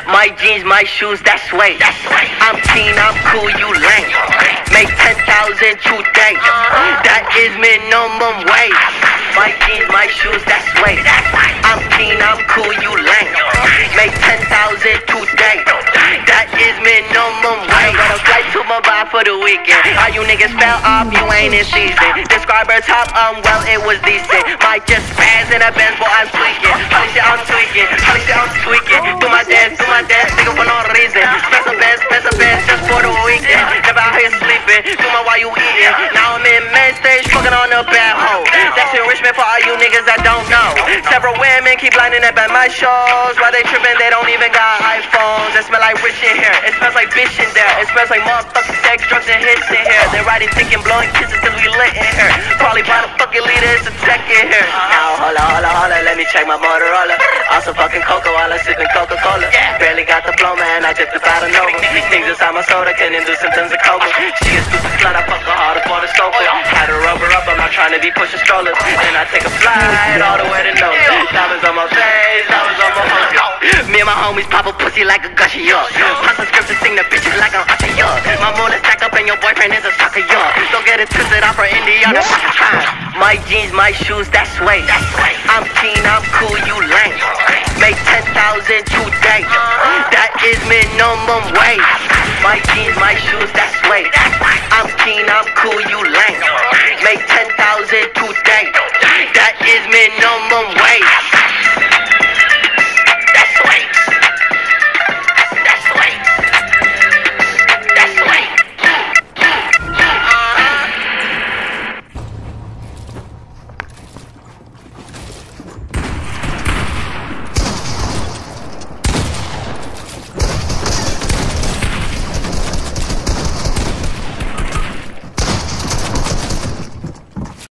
My jeans, my shoes, that's way. I'm clean, I'm cool, you lame. Make 10,000 today. That is minimum wage. My jeans, my shoes, that's way. I'm clean, I'm cool, you lame. Make 10,000 today. That is minimum wage. Got a flight to Mumbai for the weekend. All you niggas fell off, you ain't in season. Describe her top, well, it was decent. Might just spaz in a Benz, but I'm tweaking. Holy shit, I'm tweaking. Holy shit, I'm tweaking. Do my dance, nigga, for no reason. Special best, just for the weekend. Never out here sleeping, do my while you eating. Now I'm in main stage, fucking on a bad hoe. That's enrichment for all you niggas that don't know. Several women keep lining up at my shows. While they tripping, they don't even got iPhones. It smell like rich in here, it smells like bitch in there. It smells like motherfucking sex, drugs, and hits in here. They riding thick and blowing kisses cause we lit in here. Probably by the fucking leader, it's a tech in here. Now holla, let me check my Motorola. Also fucking Coca while I'm sipping Coca-Cola. Barely got the flow, man, I just about to know. Things inside my soda can induce symptoms of coma. She a stupid slut, I fuck her harder for the sofa. Had her rubber up, I'm not trying to be pushing strollers. Then I take a flight all the way to Nova. Diamonds on my face, diamonds on my hoes. Me and my homies pop a pussy like a gushy, yo. Pop some scripts and sing the bitches like I'm Usher, yo. My moon is stacked up and your boyfriend is a sucker, yo. Don't get it twisted, I'm from Indiana. My jeans, my shoes, that's way. I'm clean, I'm cool, you lame. Make 10,000 today. That is minimum wage. My jeans,